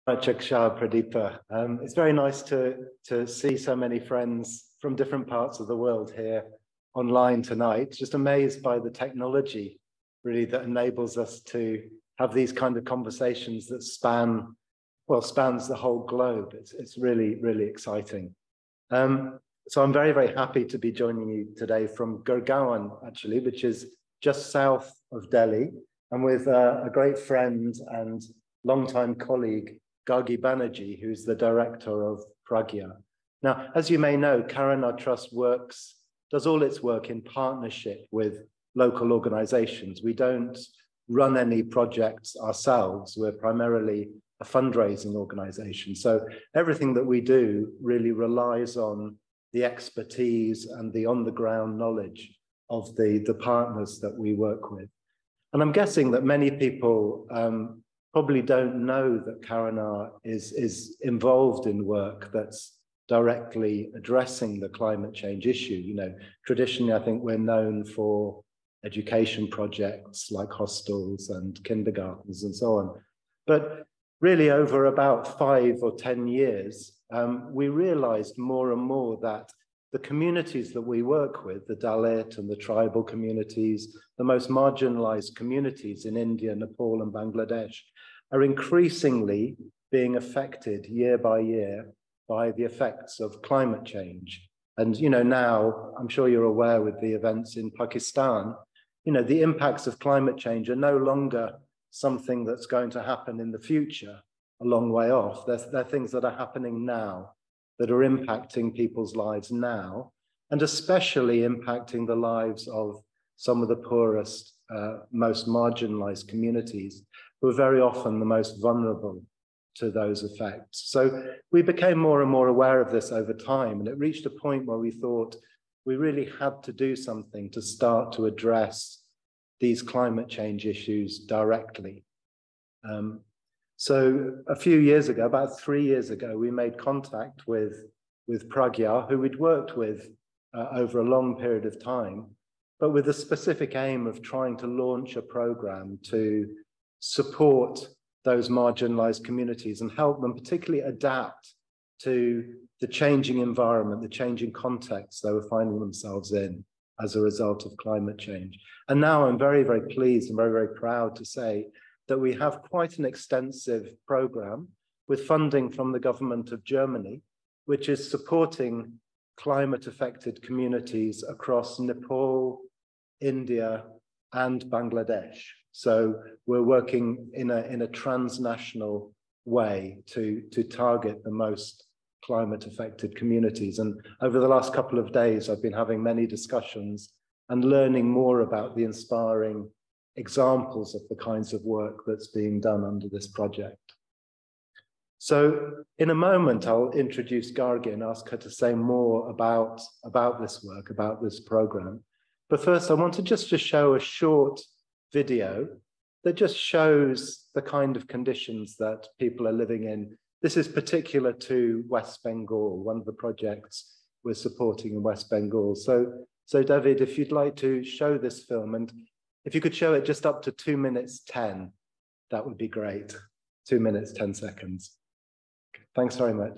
Chaksha Pradeepa. It's very nice to see so many friends from different parts of the world here online tonight. Just amazed by the technology really that enables us to have these kind of conversations that spans the whole globe. It's really, really exciting. So I'm very, very happy to be joining you today from Gurgaon, actually, which is just south of Delhi, and with a great friend and longtime colleague, Gargi Banerji, who's the Director of Pragya. Now, as you may know, Karuna Trust does all its work in partnership with local organizations. We don't run any projects ourselves. We're primarily a fundraising organization. So everything that we do really relies on the expertise and the on-the-ground knowledge of the partners that we work with. And I'm guessing that many people probably don't know that Karuna is involved in work that's directly addressing the climate change issue. You know, traditionally, I think we're known for education projects like hostels and kindergartens and so on. But really, over about 5 or 10 years, we realized more and more that the communities that we work with, the Dalit and the tribal communities, the most marginalized communities in India, Nepal, and Bangladesh, are increasingly being affected year by year by the effects of climate change. And, you know, now, I'm sure you're aware with the events in Pakistan, you know, the impacts of climate change are no longer something that's going to happen in the future, a long way off. They're things that are happening now, that are impacting people's lives now, and especially impacting the lives of some of the poorest, most marginalized communities, who are very often the most vulnerable to those effects. So we became more and more aware of this over time, and it reached a point where we thought we really had to do something to start to address these climate change issues directly. So a few years ago, about 3 years ago, we made contact with Pragya, who we'd worked with over a long period of time, but with the specific aim of trying to launch a program to support those marginalized communities and help them particularly adapt to the changing environment, the changing context they were finding themselves in as a result of climate change. And now I'm very, very pleased and very, very proud to say that we have quite an extensive program with funding from the government of Germany, which is supporting climate-affected communities across Nepal, India, and Bangladesh. So we're working in a transnational way to target the most climate-affected communities. And over the last couple of days, I've been having many discussions and learning more about the inspiring examples of the kinds of work that's being done under this project. So in a moment, I'll introduce Gargi and ask her to say more about this work, about this program. But first, I wanted just to show a short video that just shows the kind of conditions that people are living in. This is particular to West Bengal, one of the projects we're supporting in West Bengal. So David, if you'd like to show this film, and if you could show it just up to 2 minutes 10, that would be great. 2 minutes, 10 seconds. Thanks very much.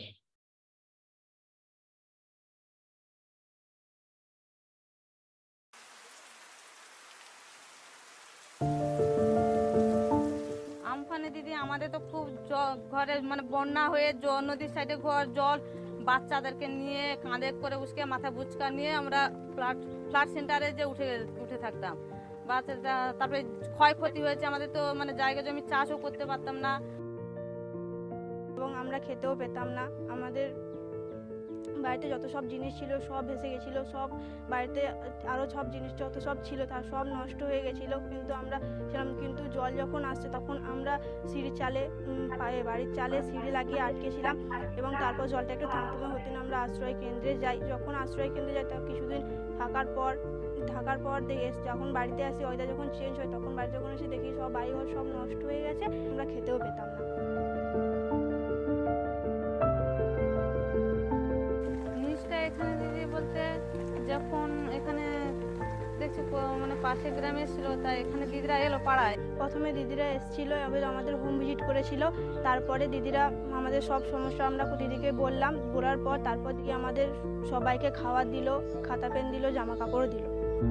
আমফানে দিদি আমাদের তো খুব ঘরে মানে বন্যা হয়ে নদীর সাইডে ঘর জল বাচ্চাদেরকে নিয়ে কাঁধে করে উসকে মাথা বুচকা নিয়ে আমরা ফ্ল্যাট সেন্টারে যে উঠে থাকতাম বাচ্চাটা তারপরে ক্ষয়ক্ষতি হয়েছে আমাদের তো মানে জায়গা জমি চাষও করতে পারতাম না এবং আমরা খেতেও পেতাম না আমাদের বাড়িতে যত সব জিনিস ছিল সব ভেসে গেছিল সব বাড়িতে আরো সব জিনিস যত সব ছিল তার সব নষ্ট হয়ে গেছিল কিন্তু জল যখন আসছে তখন আমরা সিঁড়ি চালে বাড়ির চালে সিঁড়ি লাগিয়ে আটকেছিলাম এবং তারপর জলটা একটু থামতে হতে না আমরা আশ্রয় কেন্দ্রে যাই যখন আশ্রয় কেন্দ্রে যাই তখন কিছুদিন থাকার পর যখন বাড়িতে আসি ওয়েদার যখন চেঞ্জ হয় তখন বাড়িতে যখন এসে দেখি সব বাড়িঘর সব নষ্ট হয়ে গেছে আমরা খেতেও পেতাম না এখানে দিদি বলতে যখন এখানে কিছু মানে পাশে গ্রামে ছিল, তাই এখানে দিদিরা এলো পাড়ায়। প্রথমে দিদিরা এসেছিল এবং আমাদের হোম ভিজিট করেছিল। তারপরে দিদিরা আমাদের সব সমস্যা আমরা দিদিকে বললাম, বলার পর তারপর দিয়ে আমাদের সবাইকে খাবার দিল, খাতা পেন দিল, জামা কাপড়ও দিল।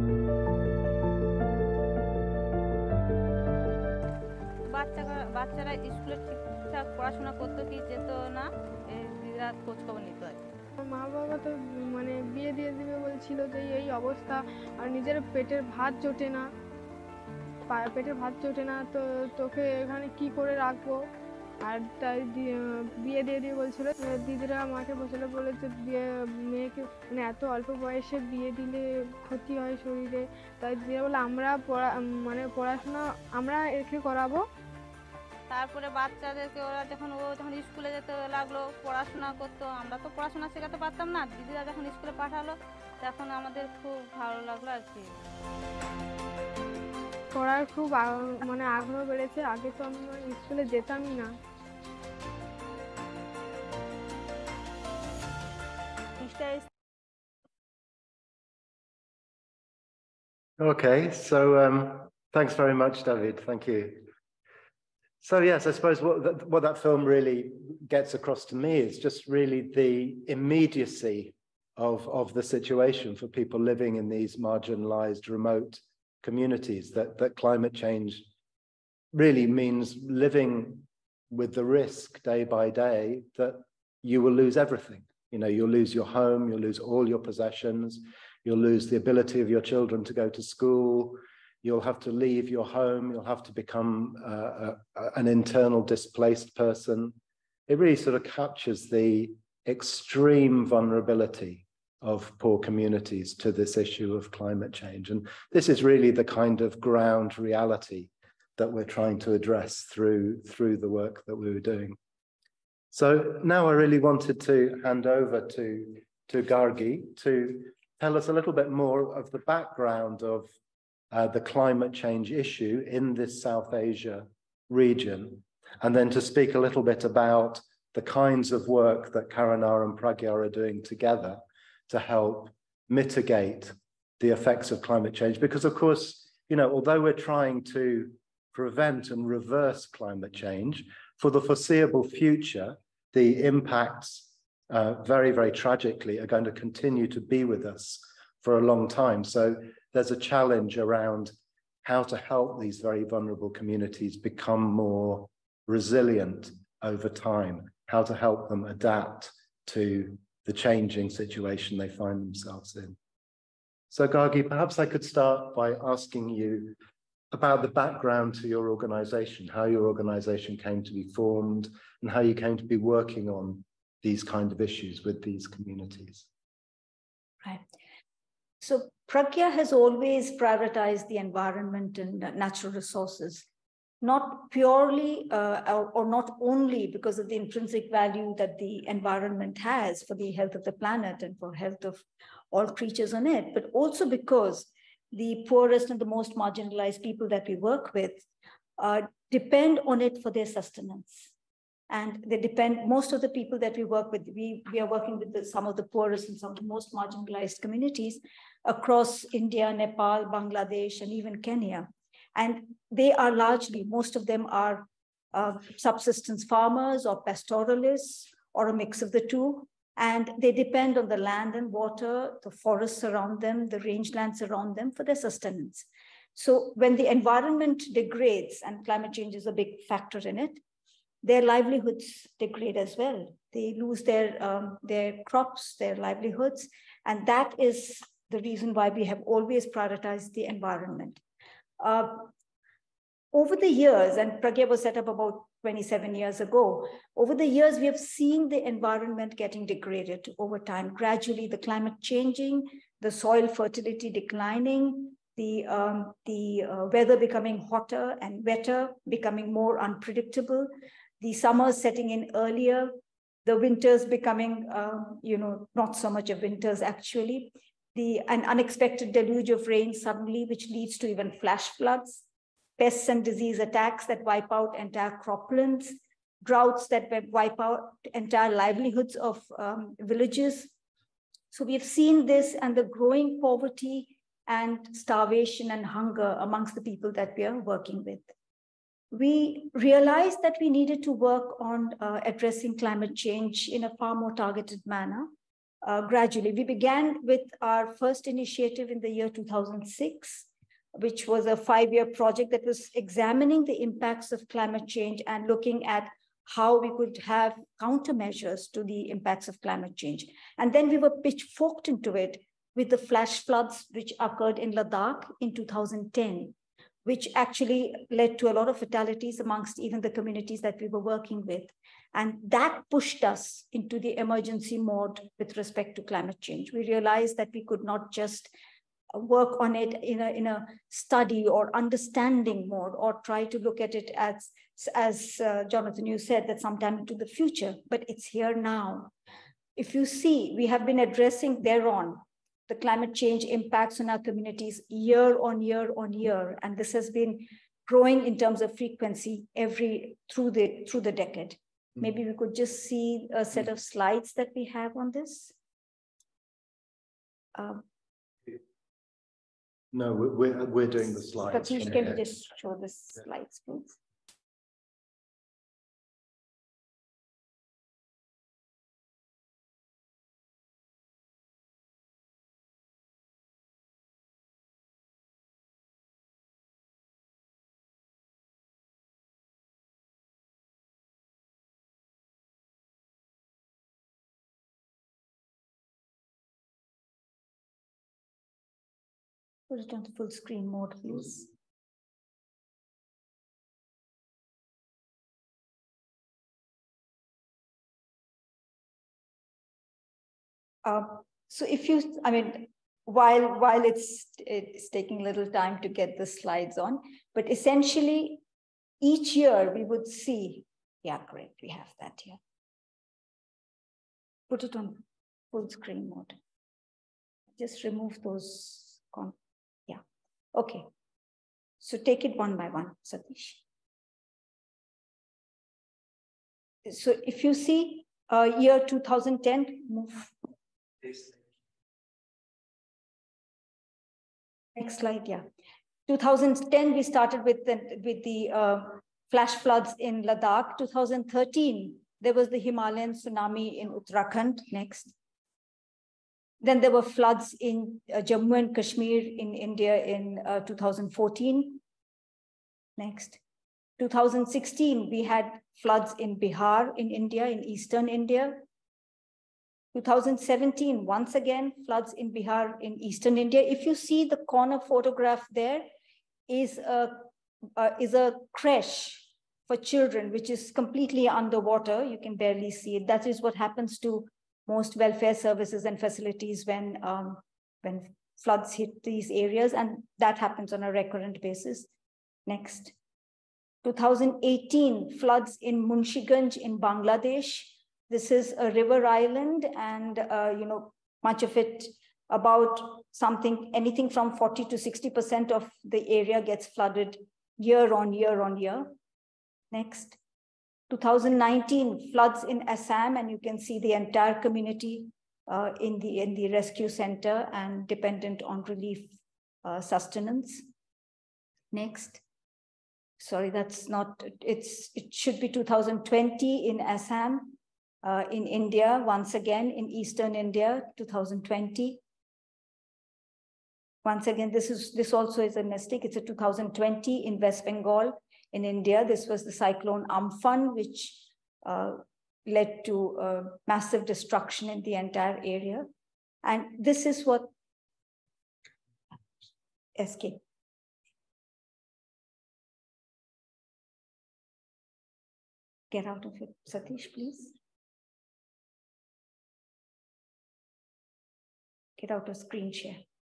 বাচ্চারা স্কুলে ঠিকঠাক পড়াশোনা করতো কি যেত না, দিদিরা খোঁজ খবর নিত আর কি। মা বাবা তো মানে বিয়ে দিয়ে দিবে বলছিল, যে এই অবস্থা, আর নিজের পেটের ভাত জোটে না, পেটের ভাত জোটে না, তো তোকে এখানে কি করে রাখবো, আর তাই বিয়ে দিয়ে দিয়ে বলছিল। দিদিরা আমাকে বলেছে মেয়েকে মানে এত অল্প বয়সে বিয়ে দিলে ক্ষতি হয় শরীরে, তাই দিদিরা বলে আমরা পড়াশোনা আমরা একে করাবো। তারপরে বাচ্চাদেরকে ওরা যখন স্কুলে যেতে লাগলো, পড়াশোনা করতো, আমরা তো পড়াশোনা শেখাতে পারতাম না, দিদিরা যখন স্কুলে পাঠালো তখন আমাদের খুব ভালো লাগলো আর কি। পড়ার খুব মানে আগ্রহ বেড়েছে, আগে তো আমি স্কুলে যেতামই না। Okay, so thanks very much, David. Thank you. So yes, I suppose what that film really gets across to me is just really the immediacy of the situation for people living in these marginalized, remote communities, that climate change really means living with the risk day by day that you will lose everything. You know, you'll lose your home, you'll lose all your possessions, you'll lose the ability of your children to go to school, you'll have to leave your home, you'll have to become an internal displaced person. It really sort of captures the extreme vulnerability of poor communities to this issue of climate change. And this is really the kind of ground reality that we're trying to address through the work that we were doing. So now I really wanted to hand over to Gargi to tell us a little bit more of the background of the climate change issue in this South Asia region, and then to speak a little bit about the kinds of work that Karuna and Pragya are doing together to help mitigate the effects of climate change. Because of course, you know, although we're trying to prevent and reverse climate change, for the foreseeable future, the impacts very, very tragically are going to continue to be with us for a long time. So there's a challenge around how to help these very vulnerable communities become more resilient over time, how to help them adapt to the changing situation they find themselves in. So Gargi, perhaps I could start by asking you about the background to your organization, how your organization came to be formed, and how you came to be working on these kind of issues with these communities. Right. So Pragya has always prioritized the environment and natural resources, not purely or not only because of the intrinsic value that the environment has for the health of the planet and for health of all creatures on it, but also because the poorest and the most marginalized people that we work with depend on it for their sustenance. And they depend, most of the people that we work with, we are working with some of the poorest and some of the most marginalized communities across India, Nepal, Bangladesh, and even Kenya. And they are largely, most of them are subsistence farmers or pastoralists or a mix of the two. And they depend on the land and water, the forests around them, the rangelands around them for their sustenance. So when the environment degrades, and climate change is a big factor in it, their livelihoods degrade as well. They lose their crops, their livelihoods, and that is the reason why we have always prioritized the environment. Over the years, and Pragya was set up about 27 years ago, over the years, we have seen the environment getting degraded over time. Gradually, the climate changing, the soil fertility declining, the weather becoming hotter and wetter, becoming more unpredictable, the summers setting in earlier, the winters becoming, not so much of winters actually, an unexpected deluge of rain suddenly, which leads to even flash floods, pests and disease attacks that wipe out entire croplands, droughts that wipe out entire livelihoods of villages. So we've seen this, and the growing poverty and starvation and hunger amongst the people that we are working with. We realized that we needed to work on addressing climate change in a far more targeted manner. Gradually, we began with our first initiative in the year 2006, which was a 5-year project that was examining the impacts of climate change and looking at how we could have countermeasures to the impacts of climate change. And then we were pitchforked into it with the flash floods which occurred in Ladakh in 2010, which actually led to a lot of fatalities amongst even the communities that we were working with. And that pushed us into the emergency mode with respect to climate change. We realized that we could not just work on it in a study or understanding mode, or try to look at it as Jonathan, you said, that sometime into the future, but it's here now. If you see, we have been addressing thereon the climate change impacts on our communities year on year on year, and this has been growing in terms of frequency through the decade. Maybe we could just see a set of slides that we have on this. No, we're doing the slides. Satish, can you just show the slides, please? Put it on full screen mode, please. So if you, I mean, while it's taking a little time to get the slides on, but essentially each year we would see, yeah, great, we have that here. Put it on full screen mode. Just remove those, yeah, okay. So take it one by one, Satish. So if you see year 2010, move. Next slide, yeah. 2010, we started with the flash floods in Ladakh. 2013, there was the Himalayan tsunami in Uttarakhand. Next. Then there were floods in Jammu and Kashmir in India in 2014. Next. 2016, we had floods in Bihar in India, in eastern India. 2017, once again, floods in Bihar in eastern India. If you see the corner photograph there is a creche for children, which is completely underwater. You can barely see it. That is what happens to most welfare services and facilities when floods hit these areas, and that happens on a recurrent basis. Next. 2018, floods in Munshiganj in Bangladesh. This is a river island, and much of it, about anything from 40 to 60% of the area gets flooded year on year on year. Next. 2019, floods in Assam, and you can see the entire community in the rescue center and dependent on relief sustenance. Next. Sorry, that's not, it should be 2020 in Assam, in India, once again, in Eastern India, 2020. Once again, this also is a mistake. It's a 2020 in West Bengal in India. This was the cyclone Amphan, which led to massive destruction in the entire area. And this is what, escape. Get out of it, Satish, please. Get out of screen share.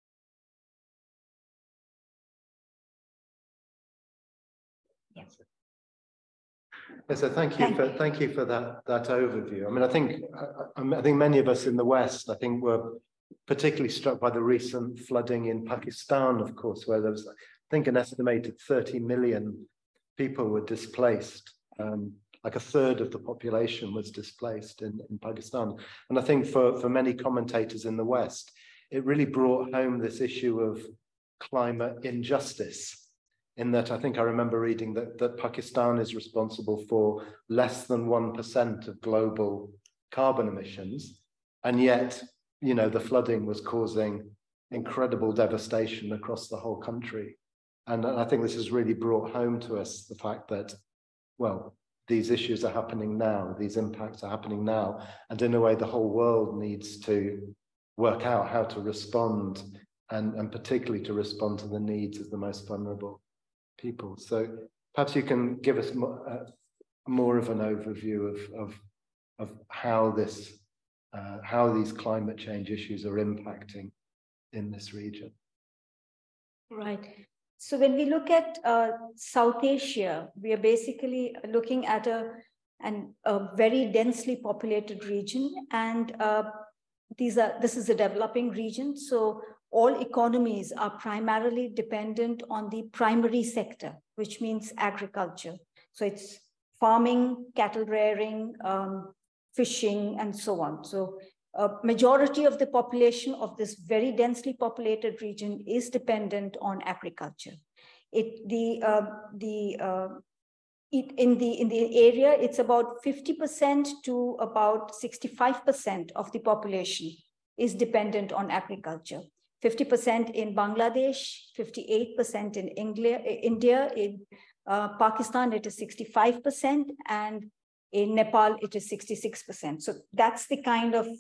Yes. Yeah, so thank you for that overview. I mean, I think many of us in the West, I think, were particularly struck by the recent flooding in Pakistan, of course, where there was, I think, an estimated 30 million people were displaced. Like a third of the population was displaced in Pakistan. And I think for many commentators in the West, it really brought home this issue of climate injustice, in that I think I remember reading that Pakistan is responsible for less than 1% of global carbon emissions, and yet, you know, the flooding was causing incredible devastation across the whole country. And I think this has really brought home to us the fact that, well, these issues are happening now, these impacts are happening now, and in a way the whole world needs to work out how to respond, and particularly to respond to the needs of the most vulnerable people. So perhaps you can give us more of an overview of how these climate change issues are impacting in this region. Right. So when we look at South Asia, we are basically looking at a very densely populated region, and this is a developing region. So all economies are primarily dependent on the primary sector, which means agriculture. So it's farming, cattle rearing, fishing, and so on. So a majority of the population of this very densely populated region is dependent on agriculture. In the area, it's about 50% to about 65% of the population is dependent on agriculture. 50% in Bangladesh, 58% in India, in Pakistan it is 65%, and in Nepal it is 66%. So that's the kind of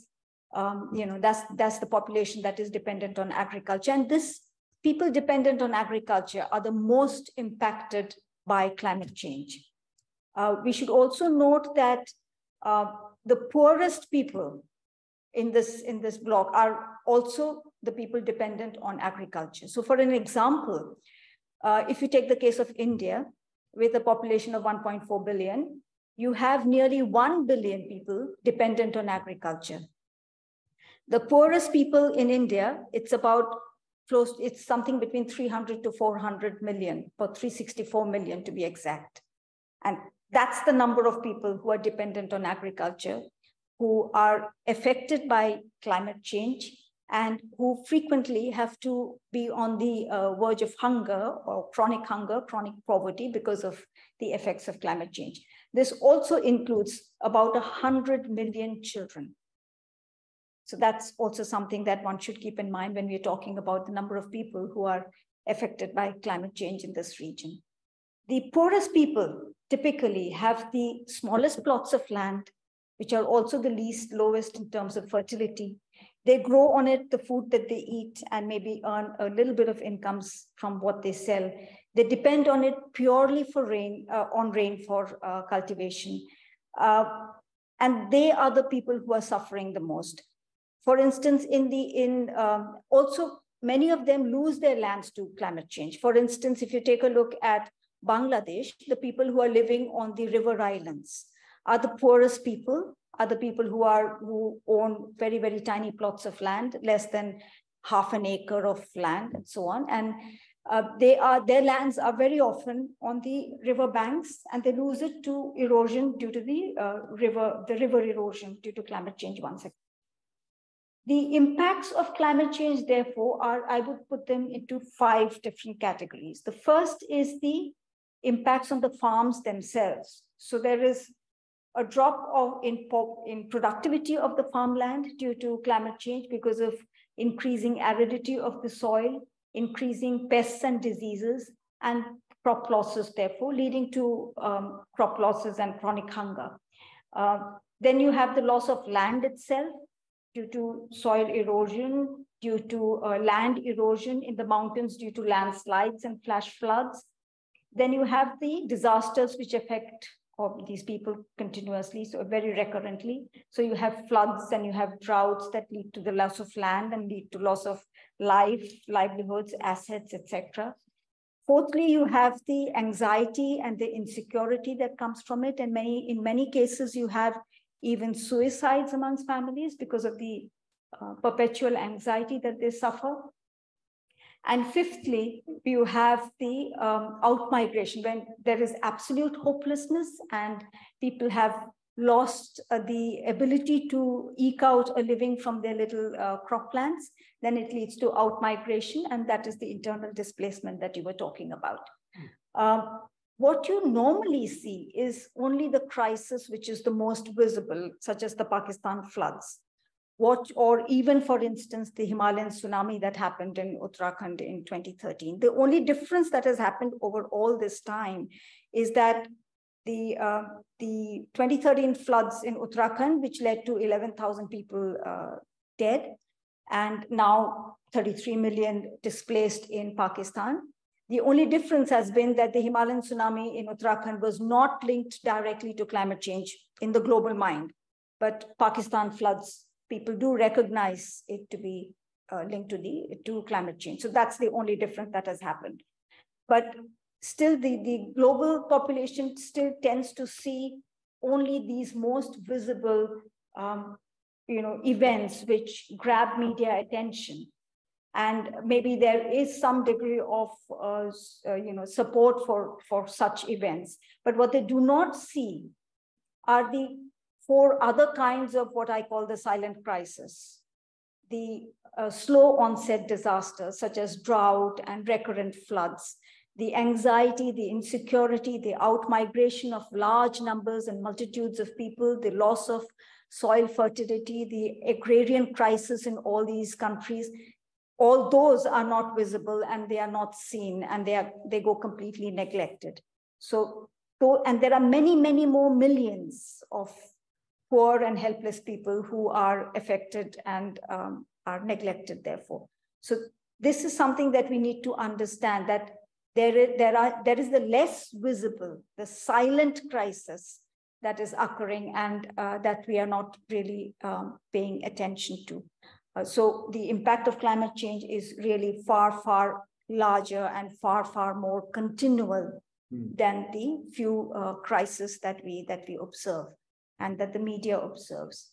that's the population that is dependent on agriculture. And this people dependent on agriculture are the most impacted by climate change. We should also note that the poorest people in this block are also the people dependent on agriculture. So for an example, if you take the case of India, with a population of 1.4 billion, you have nearly 1 billion people dependent on agriculture. The poorest people in India, it's something between 300 to 400 million, or 364 million to be exact. And that's the number of people who are dependent on agriculture, who are affected by climate change, and who frequently have to be on the verge of hunger, chronic poverty because of the effects of climate change. This also includes about 100 million children. So that's also something that one should keep in mind when we're talking about the number of people who are affected by climate change in this region. The poorest people typically have the smallest plots of land, which are also the lowest in terms of fertility. They grow on it the food that they eat and maybe earn a little bit of incomes from what they sell. They depend on it purely for rain, for cultivation. And they are the people who are suffering the most. For instance, also many of them lose their lands to climate change. For instance, if you take a look at Bangladesh, the people who are living on the river islands are the poorest people, are the people who own very, very tiny plots of land, less than half an acre of land and so on. And their lands are very often on the river banks, and they lose it to erosion due to the river erosion due to climate change once again. The impacts of climate change, therefore, I would put them into 5 different categories. The first is the impacts on the farms themselves. So there is a drop in productivity of the farmland due to climate change because of increasing aridity of the soil, increasing pests and diseases, and crop losses, therefore, leading to crop losses and chronic hunger. Then you have the loss of land itself, due to soil erosion, due to land erosion in the mountains due to landslides and flash floods. Then you have the disasters which affect these people continuously, so very recurrently. So you have floods and you have droughts that lead to the loss of land and lead to loss of life, livelihoods, assets, etc. Fourthly, you have the anxiety and the insecurity that comes from it. And in many cases, you have even suicides amongst families because of the perpetual anxiety that they suffer. And fifthly, you have the out-migration, when there is absolute hopelessness and people have lost the ability to eke out a living from their little croplands, then it leads to out-migration, and that is the internal displacement that you were talking about. What you normally see is only the crisis which is the most visible, such as the Pakistan floods, or even, for instance, the Himalayan tsunami that happened in Uttarakhand in 2013. The only difference that has happened over all this time is that the 2013 floods in Uttarakhand, which led to 11,000 people dead, and now 33 million displaced in Pakistan. The only difference has been that the Himalayan tsunami in Uttarakhand was not linked directly to climate change in the global mind, but Pakistan floods, people do recognize it to be linked to climate change. So that's the only difference that has happened. But still, the global population still tends to see only these most visible events which grab media attention. And maybe there is some degree of support for such events. But what they do not see are the 4 other kinds of what I call the silent crisis. The slow onset disasters, such as drought and recurrent floods, the anxiety, the insecurity, the out-migration of large numbers and multitudes of people, the loss of soil fertility, the agrarian crisis in all these countries. All those are not visible and they are not seen, and they go completely neglected. And there are many, many more millions of poor and helpless people who are affected and are neglected, therefore. So this is something that we need to understand, that there is the less visible, the silent crisis that is occurring, and that we are not really paying attention to. So the impact of climate change is really far, far larger and far, far more continual than the few crises that we observe and that the media observes.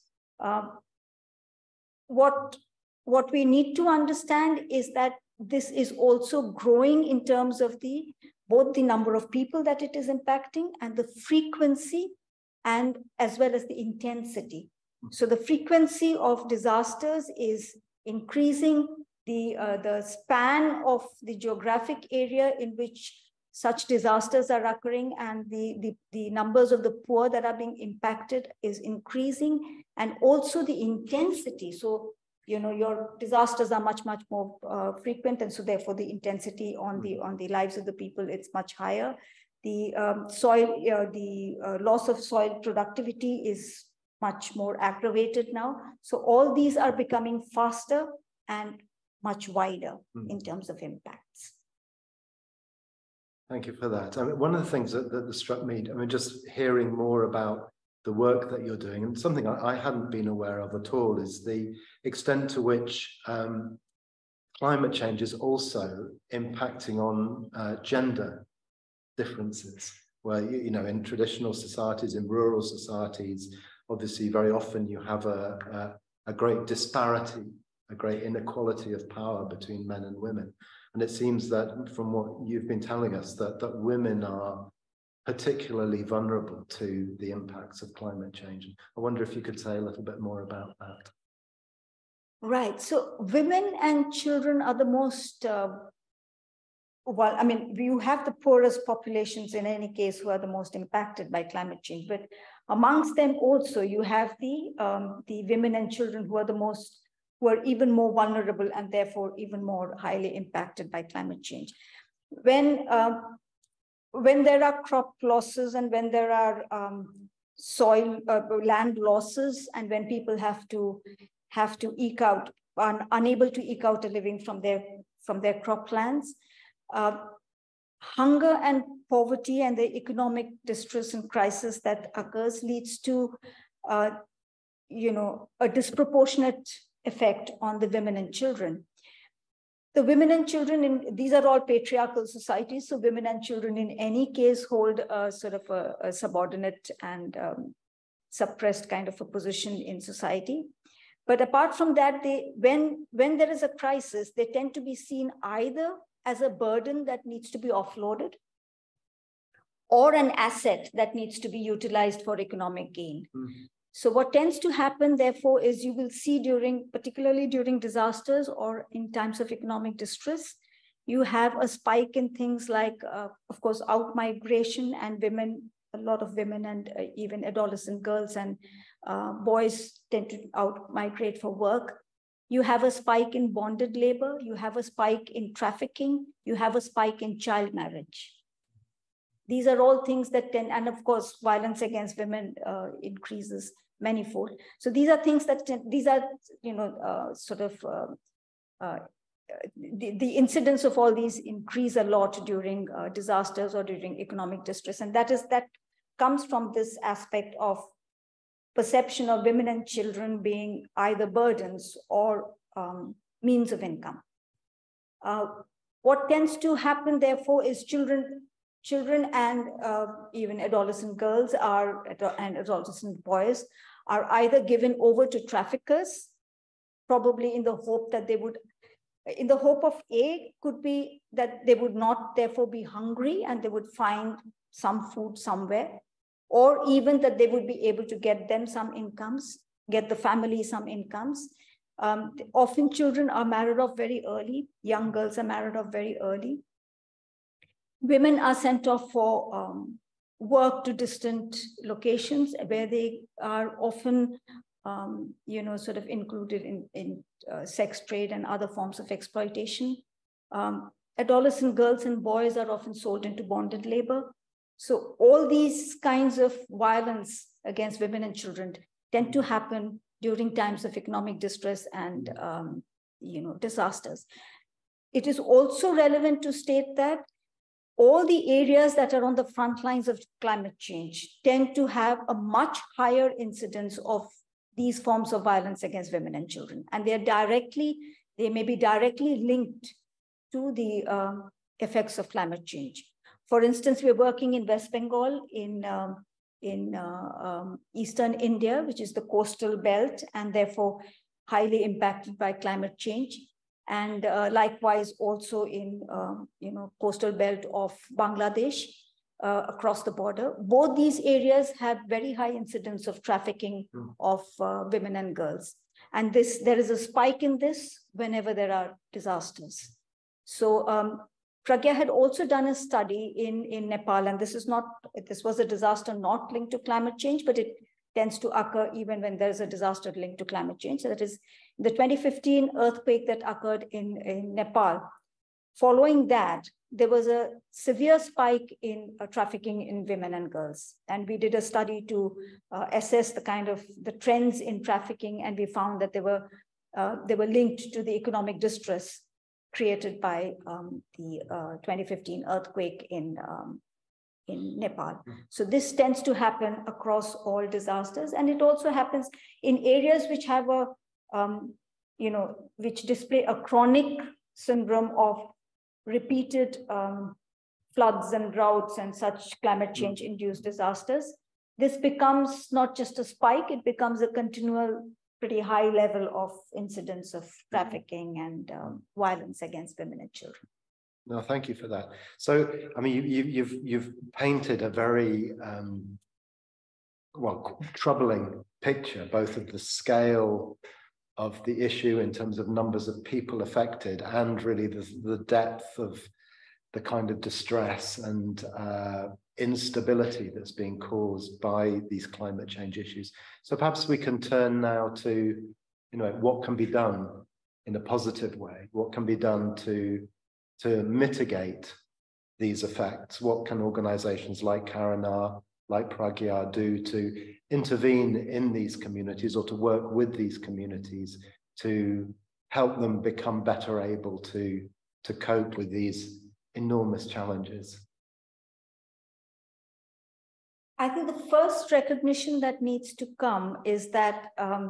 What we need to understand is that this is also growing in terms of both the number of people that it is impacting and the frequency, and as well as the intensity. So the frequency of disasters is increasing. The span of the geographic area in which such disasters are occurring and the numbers of the poor that are being impacted is increasing, and also the intensity. So, your disasters are much, much more frequent, and so therefore the intensity on the lives of the people, it's much higher. The loss of soil productivity is much more aggravated now. So all these are becoming faster and much wider in terms of impacts. Thank you for that. I mean, one of the things that struck me, I mean, just hearing more about the work that you're doing, and something I hadn't been aware of at all, is the extent to which climate change is also impacting on gender differences, where, in traditional societies, in rural societies, obviously, very often you have a great disparity, a great inequality of power between men and women. And it seems that from what you've been telling us, that women are particularly vulnerable to the impacts of climate change. I wonder if you could say a little bit more about that. Right. So women and children are the most, you have the poorest populations in any case who are the most impacted by climate change, but amongst them also you have the women and children who are even more vulnerable and therefore even more highly impacted by climate change. When there are crop losses and when there are land losses, and when people have to eke out, are unable to eke out a living from their croplands, hunger and poverty and the economic distress and crisis that occurs leads to a disproportionate effect on the women and children. The women and children these are all patriarchal societies, so women and children in any case hold a sort of a subordinate and suppressed kind of a position in society. But apart from that, when there is a crisis, they tend to be seen either as a burden that needs to be offloaded, or an asset that needs to be utilized for economic gain. So what tends to happen, therefore, is you will see particularly during disasters or in times of economic distress, you have a spike in things like, of course, out-migration, and women, a lot of women and even adolescent girls and boys tend to out-migrate for work. You have a spike in bonded labor, you have a spike in trafficking, you have a spike in child marriage. These are all things that tend, and of course, violence against women increases manifold. So these are things that, these are, the incidence of all these increase a lot during disasters or during economic distress. And that comes from this aspect of perception of women and children being either burdens or means of income. What tends to happen, therefore, is children and even adolescent girls and adolescent boys are either given over to traffickers, probably in the hope that could be that they would not therefore be hungry and they would find some food somewhere, or even that they would be able to get them some incomes, get the family some incomes. Often children are married off very early, young girls are married off very early. Women are sent off for work to distant locations where they are often, sort of included in sex trade and other forms of exploitation. Adolescent girls and boys are often sold into bonded labor. So all these kinds of violence against women and children tend to happen during times of economic distress and disasters. It is also relevant to state that all the areas that are on the front lines of climate change tend to have a much higher incidence of these forms of violence against women and children. And they may be directly linked to the effects of climate change. For instance, we're working in West Bengal in eastern India, which is the coastal belt and therefore highly impacted by climate change. And likewise also in coastal belt of Bangladesh across the border. Both these areas have very high incidence of trafficking of women and girls. And there is a spike in this whenever there are disasters. So Pragya had also done a study in Nepal, and this was a disaster not linked to climate change, but it tends to occur even when there's a disaster linked to climate change. So that is the 2015 earthquake that occurred in Nepal. Following that, there was a severe spike in trafficking in women and girls. And we did a study to assess the trends in trafficking, and we found that they were linked to the economic distress created by the 2015 earthquake in Nepal. So this tends to happen across all disasters, and it also happens in areas which have which display a chronic syndrome of repeated floods and droughts and such climate change induced disasters. This becomes not just a spike, it becomes a continual, pretty high level of incidence of trafficking and violence against women and children. No, thank you for that. So, I mean, you've painted a very troubling picture, both of the scale of the issue in terms of numbers of people affected, and really the depth of the kind of distress and instability that's being caused by these climate change issues. So perhaps we can turn now to, what can be done in a positive way? What can be done to mitigate these effects? What can organizations like Karuna, like Pragya do to intervene in these communities, or to work with these communities to help them become better able to cope with these enormous challenges? I think the first recognition that needs to come is that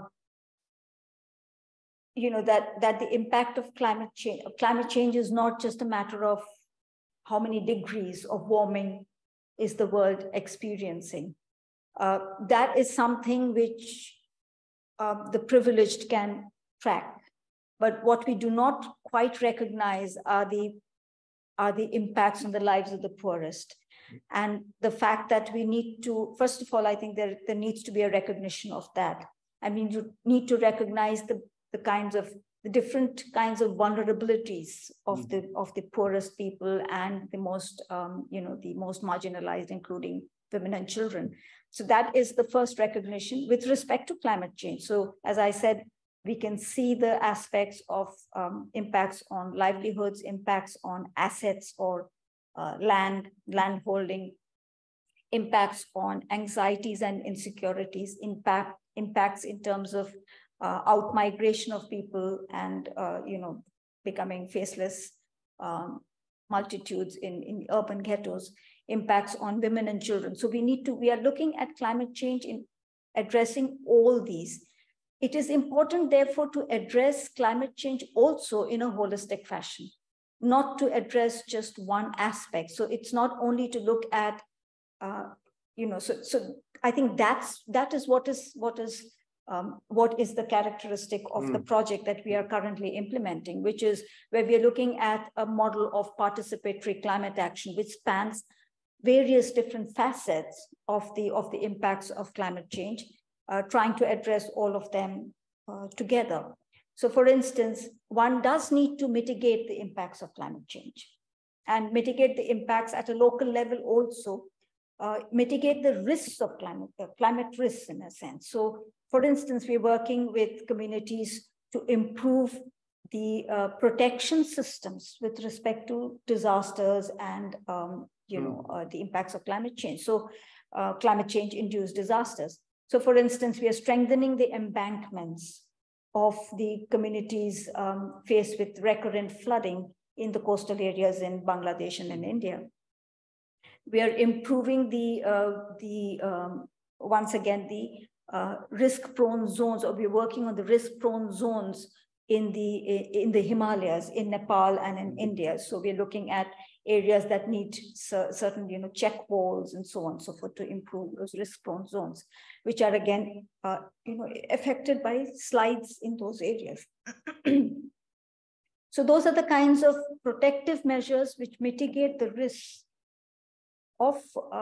that the impact of climate change is not just a matter of how many degrees of warming is the world experiencing. That is something which the privileged can track. But what we do not quite recognize are the impacts on the lives of the poorest. And the fact that we need to, first of all, I think there needs to be a recognition of that. I mean, you need to recognize the different kinds of vulnerabilities of the poorest people and the most, the most marginalized, including women and children. So that is the first recognition with respect to climate change. So as I said, we can see the aspects of impacts on livelihoods, impacts on assets or land holding, impacts on anxieties and insecurities, impacts in terms of out-migration of people and, becoming faceless multitudes in urban ghettos, impacts on women and children. So we are looking at climate change in addressing all these. It is important, therefore, to address climate change also in a holistic fashion, not to address just one aspect. So it's not only to look at, so I think that is what is the characteristic of the project that we are currently implementing, which is where we are looking at a model of participatory climate action, which spans various different facets of the impacts of climate change, trying to address all of them together. So for instance, one does need to mitigate the impacts of climate change and mitigate the impacts at a local level also, mitigate the risks of climate risks in a sense. So for instance, we're working with communities to improve the protection systems with respect to disasters and the impacts of climate change. So climate change induced disasters. So for instance, we are strengthening the embankments of the communities faced with recurrent flooding in the coastal areas in Bangladesh and in India. We are improving once again, the risk-prone zones, or we're working on the risk-prone zones in the Himalayas, in Nepal and in India. So we're looking at areas that need certain, check walls and so on and so forth to improve those risk-prone zones, which are again, affected by slides in those areas. So those are the kinds of protective measures which mitigate the risks of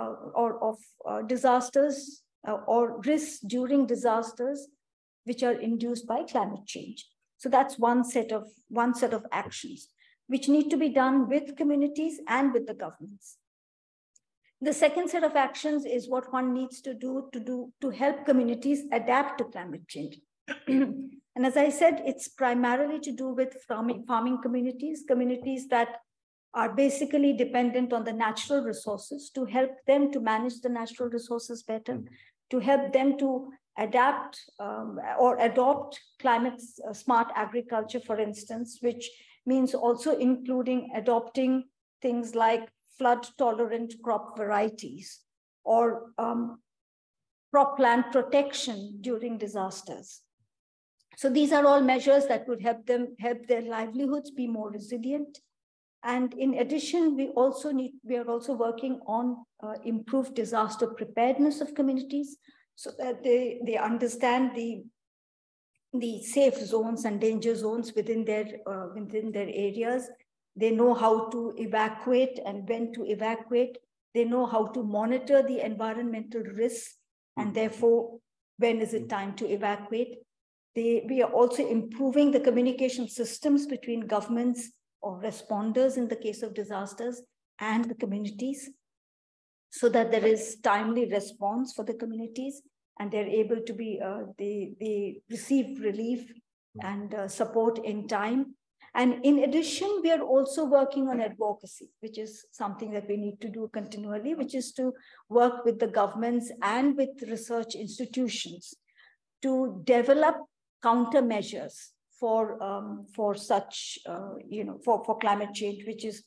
disasters or risks during disasters which are induced by climate change. So that's one set of actions which need to be done with communities and with the governments. The second set of actions is what one needs to do to help communities adapt to climate change. And as I said, it's primarily to do with farming communities that are basically dependent on the natural resources, to help them to manage the natural resources better, to help them to adapt or adopt climate smart agriculture, for instance, which means also including adopting things like flood-tolerant crop varieties or cropland protection during disasters. So these are all measures that would help their livelihoods be more resilient. And in addition, we are also working on improved disaster preparedness of communities so that they understand the safe zones and danger zones within their areas. They know how to evacuate and when to evacuate. They know how to monitor the environmental risks and therefore when is it time to evacuate. We are also improving the communication systems between governments or responders in the case of disasters and the communities so that there is timely response for the communities and they're able to be, they receive relief and support in time. And in addition, we are also working on advocacy, which is something that we need to do continually, which is to work with the governments and with research institutions to develop countermeasures for such, for climate change, which is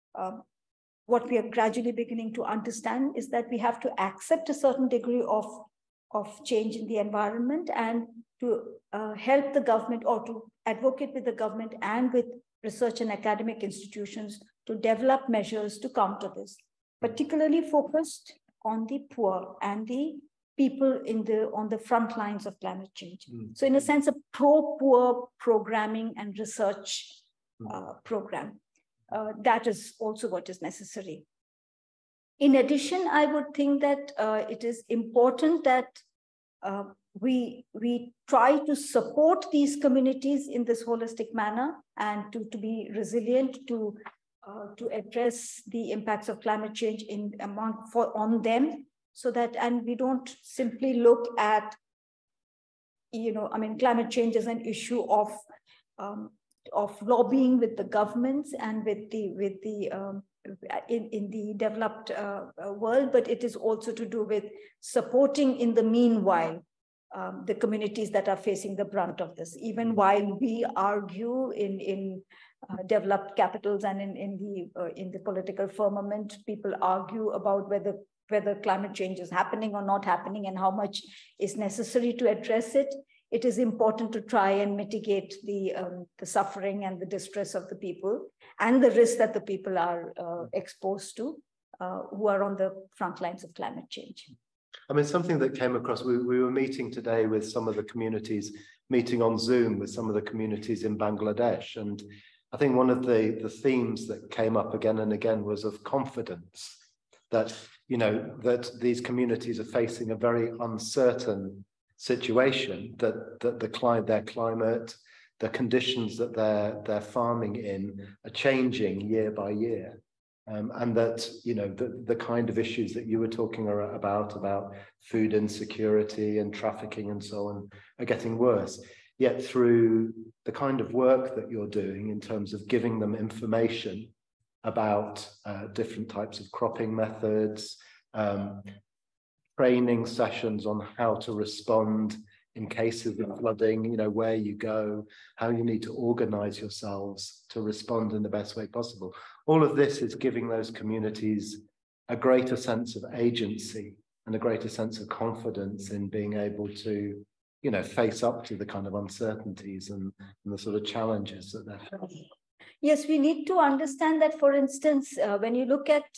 what we are gradually beginning to understand is that we have to accept a certain degree of change in the environment and to help the government or to advocate with the government and with research and academic institutions to develop measures to counter this, particularly focused on the poor and the people on the front lines of climate change. So in a sense, a pro-poor programming and research program. That is also what is necessary. In addition, I would think that it is important that we try to support these communities in this holistic manner and to be resilient to address the impacts of climate change on them, so that, and we don't simply look at, climate change is an issue of lobbying with the governments and in the developed world, but it is also to do with supporting in the meanwhile the communities that are facing the brunt of this. Even while we argue in developed capitals and in the political firmament, people argue about whether climate change is happening or not happening and how much is necessary to address it. It is important to try and mitigate the suffering and the distress of the people and the risk that the people are exposed to who are on the front lines of climate change. I mean, something that came across, we were meeting today with some of the communities, meeting on Zoom with some of the communities in Bangladesh. And I think one of the themes that came up again and again was of confidence that, that these communities are facing a very uncertain situation, that their climate, the conditions that they're farming in are changing year by year. And that, the kind of issues that you were talking about food insecurity and trafficking and so on are getting worse. Yet through the kind of work that you're doing in terms of giving them information about different types of cropping methods, training sessions on how to respond in cases of flooding, where you go, how you need to organize yourselves to respond in the best way possible. All of this is giving those communities a greater sense of agency and a greater sense of confidence in being able to, face up to the kind of uncertainties and the sort of challenges that they're facing. Yes, we need to understand that, for instance, when you look at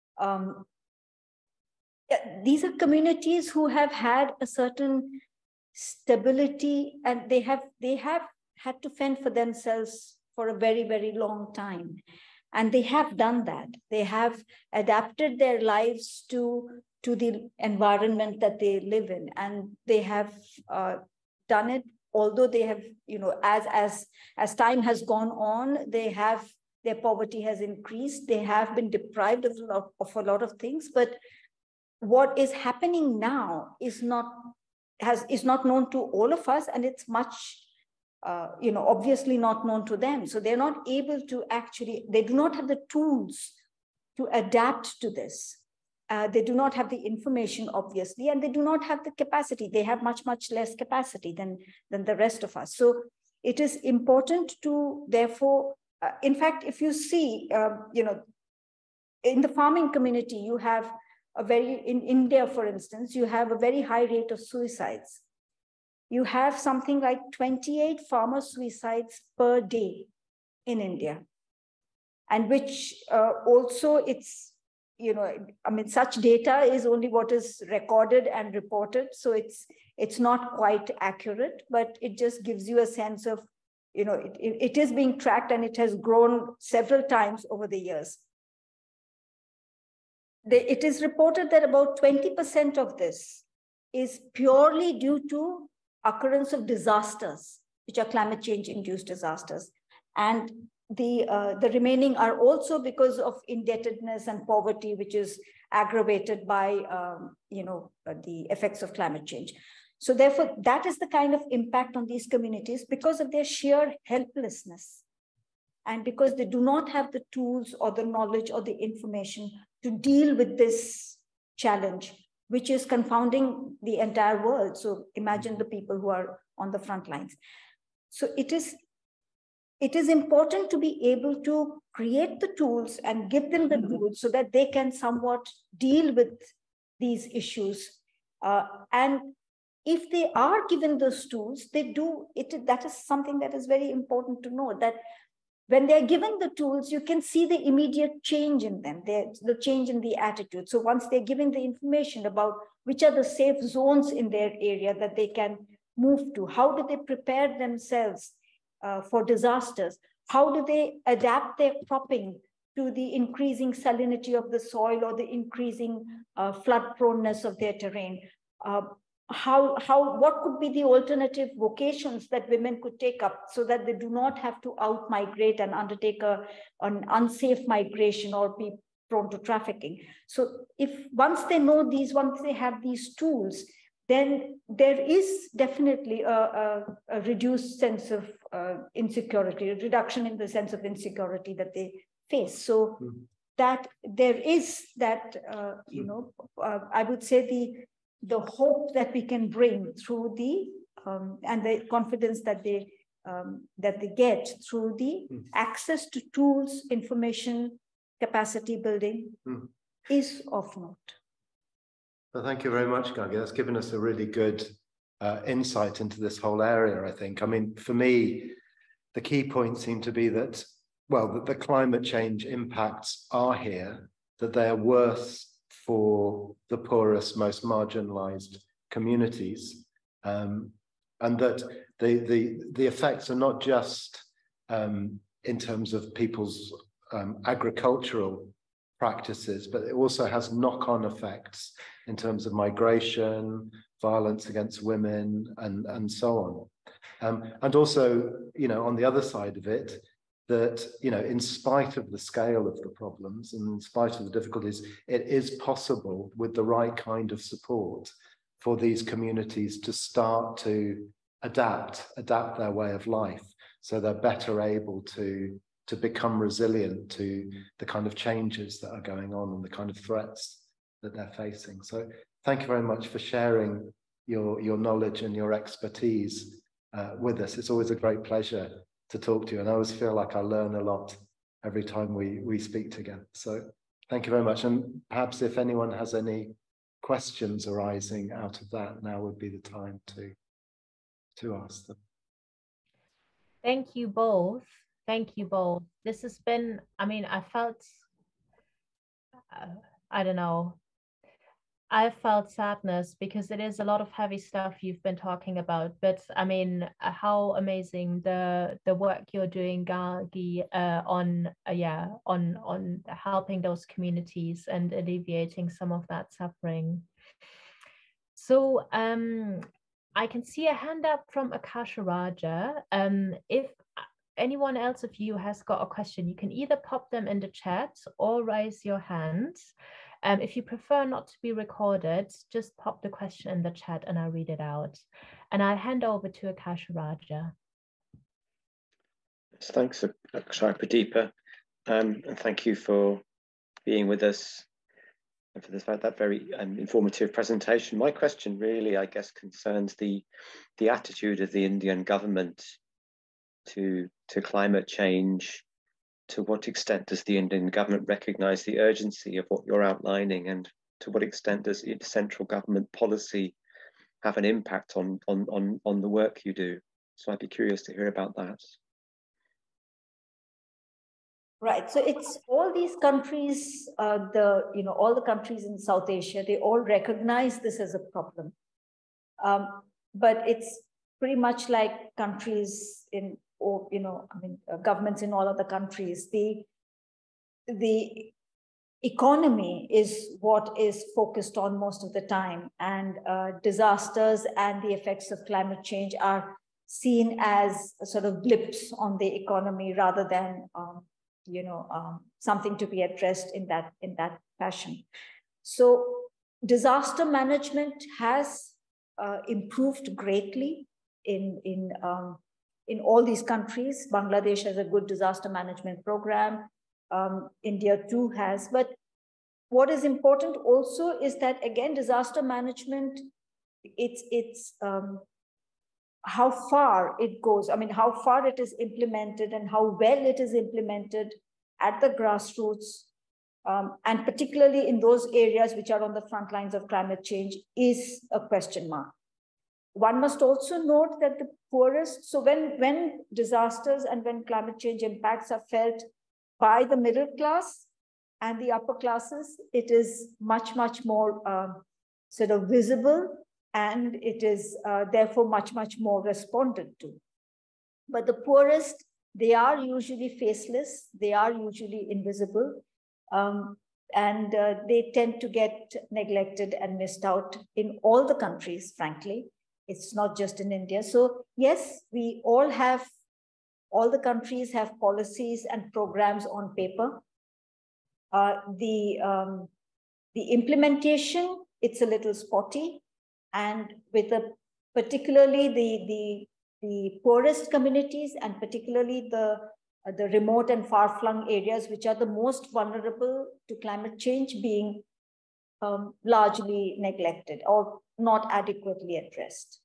these are communities who have had a certain stability, and they have had to fend for themselves for a very, very long time. And they have done that. They have adapted their lives to the environment that they live in. And they have done it, although they have, as time has gone on, their poverty has increased. They have been deprived of a lot of things. But what is happening now is not known to all of us, and it's much, obviously not known to them. So they're not able to they do not have the tools to adapt to this. They do not have the information, obviously, and they do not have the capacity. They have much, much less capacity than the rest of us. So it is important to, therefore, in fact, if you see, in the farming community, you have in India, for instance, you have a very high rate of suicides. You have something like 28 farmer suicides per day in India. And which also it's, such data is only what is recorded and reported. So it's not quite accurate, but it just gives you a sense of, it is being tracked, and it has grown several times over the years. It is reported that about 20% of this is purely due to occurrence of disasters, which are climate change induced disasters. And the remaining are also because of indebtedness and poverty, which is aggravated by, the effects of climate change. So therefore, that is the kind of impact on these communities because of their sheer helplessness. And because they do not have the tools or the knowledge or the information to deal with this challenge, which is confounding the entire world. So imagine the people who are on the front lines. So it is important to be able to create the tools and give them the tools so that they can somewhat deal with these issues. And if they are given those tools, they do it. That is something that is very important to know, that when they're given the tools, you can see the immediate change in them, the change in the attitude. So once they're given the information about which are the safe zones in their area that they can move to, how do they prepare themselves for disasters? How do they adapt their cropping to the increasing salinity of the soil or the increasing flood proneness of their terrain. What could be the alternative vocations that women could take up so that they do not have to out-migrate and undertake an unsafe migration or be prone to trafficking. So once they know these, once they have these tools, then there is definitely a reduced sense of insecurity, a reduction in the sense of insecurity that they face. So that there is that, I would say the hope that we can bring through the, and the confidence that they get through the access to tools, information, capacity building is of note. Well, thank you very much, Gargi. That's given us a really good insight into this whole area, I think. I mean, for me, the key points seem to be that, well, that the climate change impacts are here, that they are worse for the poorest, most marginalized communities, and that the effects are not just in terms of people's agricultural practices, but it also has knock-on effects in terms of migration, violence against women, and so on. And also, on the other side of it, that, in spite of the scale of the problems and in spite of the difficulties, it is possible with the right kind of support for these communities to start to adapt their way of life, so they're better able to become resilient to the kind of changes that are going on and the kind of threats that they're facing. So thank you very much for sharing your knowledge and your expertise with us. It's always a great pleasure to talk to you, and I always feel like I learn a lot every time we speak together. So thank you very much. And perhaps if anyone has any questions arising out of that, now would be the time to ask them. Thank you both. Thank you both. This has been, I felt, I don't know, I felt sadness because it is a lot of heavy stuff you've been talking about, but how amazing the work you're doing, Gargi, on helping those communities and alleviating some of that suffering. So I can see a hand up from Akasha Raja. If anyone else of you has got a question, you can either pop them in the chat or raise your hand. If you prefer not to be recorded, just pop the question in the chat and I'll read it out. And I'll hand over to Akasha Raja. Thanks, Akshaya Pradeepa, and thank you for being with us and for that very informative presentation. My question really, I guess, concerns the attitude of the Indian government to climate change. To what extent does the Indian government recognise the urgency of what you're outlining, and to what extent does central government policy have an impact on the work you do? So I'd be curious to hear about that. Right. So it's all these countries, all the countries in South Asia, they all recognize this as a problem. But it's pretty much like countries in, governments in all other countries. The economy is what is focused on most of the time, and disasters and the effects of climate change are seen as sort of blips on the economy rather than something to be addressed in that fashion. So disaster management has improved greatly in all these countries. Bangladesh has a good disaster management program. India too has. But what is important also is that, again, disaster management, it's how far it goes. How far it is implemented and how well it is implemented at the grassroots, and particularly in those areas which are on the front lines of climate change, is a question mark. One must also note that the poorest, so when disasters and when climate change impacts are felt by the middle class and the upper classes, it is much, much more sort of visible, and it is therefore much, much more responded to. But the poorest They are usually faceless, they are usually invisible, and they tend to get neglected and missed out in all the countries, frankly. It's not just in India. So yes, we all the countries have policies and programs on paper. The implementation, it's a little spotty, and with particularly the poorest communities, and particularly the remote and far-flung areas, which are the most vulnerable to climate change, being largely neglected or not adequately addressed.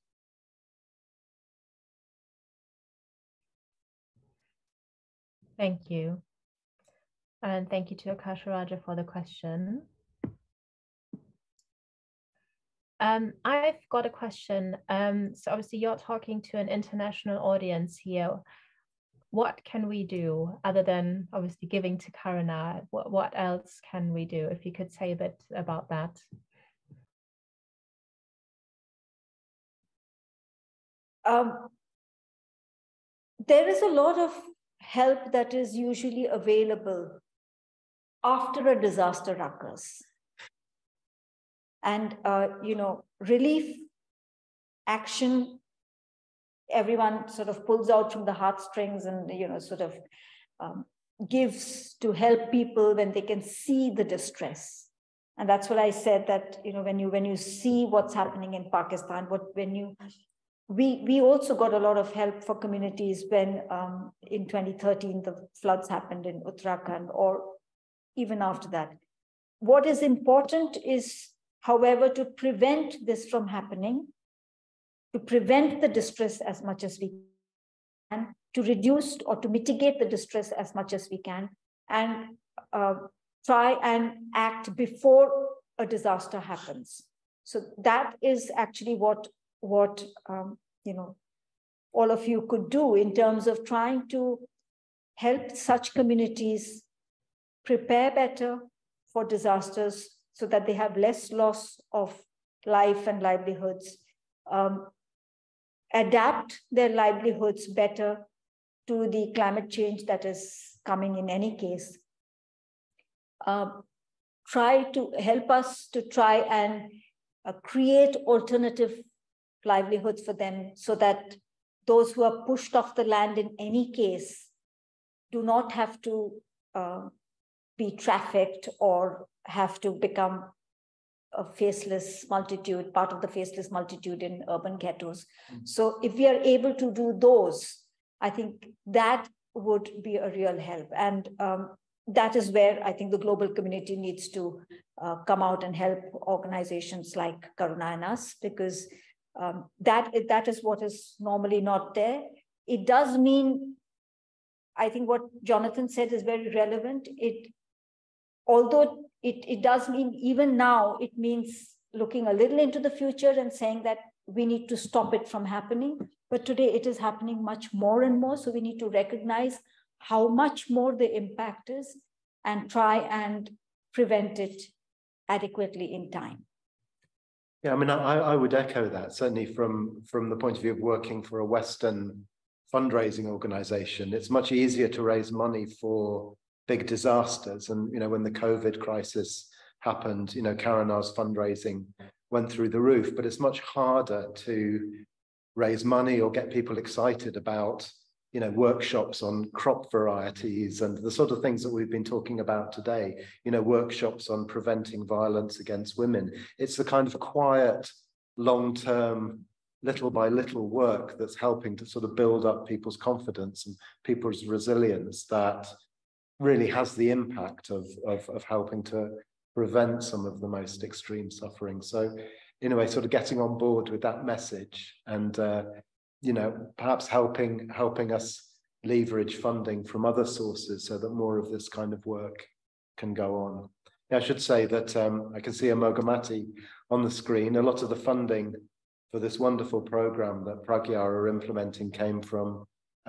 Thank you. And thank you to Akasha Raja for the question. I've got a question. So obviously you're talking to an international audience here. What can we do other than obviously giving to Karuna? What else can we do? If you could say a bit about that. There is a lot of help that is usually available after a disaster occurs. And, relief action, everyone sort of pulls out from the heartstrings and, gives to help people when they can see the distress. And that's what I said, that, when you see what's happening in Pakistan, we also got a lot of help for communities when in 2013, the floods happened in Uttarakhand, or even after that. What is important is, however, to prevent this from happening, to prevent the distress as much as we can, to reduce or to mitigate the distress as much as we can, and try and act before a disaster happens. So that is actually what all of you could do in terms of trying to help such communities prepare better for disasters so that they have less loss of life and livelihoods, adapt their livelihoods better to the climate change that is coming in any case, try to help us to try and create alternative livelihoods for them, so that those who are pushed off the land in any case do not have to be trafficked or have to become a faceless multitude, part of the faceless multitude in urban ghettos. So if we are able to do those, I think that would be a real help. And that is where I think the global community needs to come out and help organizations like Karuna and us, because that is what is normally not there. It does mean, I think what Jonathan said is very relevant. Although it does mean, even now, it means looking a little into the future and saying that we need to stop it from happening. But today it is happening much more and more. So we need to recognize how much more the impact is and try and prevent it adequately in time. Yeah, I mean, I would echo that, certainly from the point of view of working for a Western fundraising organization. It's much easier to raise money for big disasters. And, when the COVID crisis happened, Karuna's fundraising went through the roof, but it's much harder to raise money or get people excited about, workshops on crop varieties and the sort of things that we've been talking about today, workshops on preventing violence against women. It's the kind of quiet, long-term, little by little work that's helping to sort of build up people's confidence and people's resilience that really has the impact of helping to prevent some of the most extreme suffering. So in a way, sort of getting on board with that message and perhaps helping us leverage funding from other sources so that more of this kind of work can go on. Yeah, I should say that I can see a Mogamati on the screen. A lot of the funding for this wonderful program that Pragya are implementing came from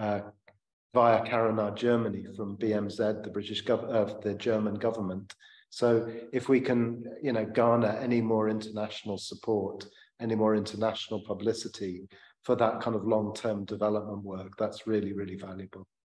via Karuna, Germany, from BMZ, the German government. So if we can, garner any more international support, any more international publicity for that kind of long-term development work, that's really, really valuable.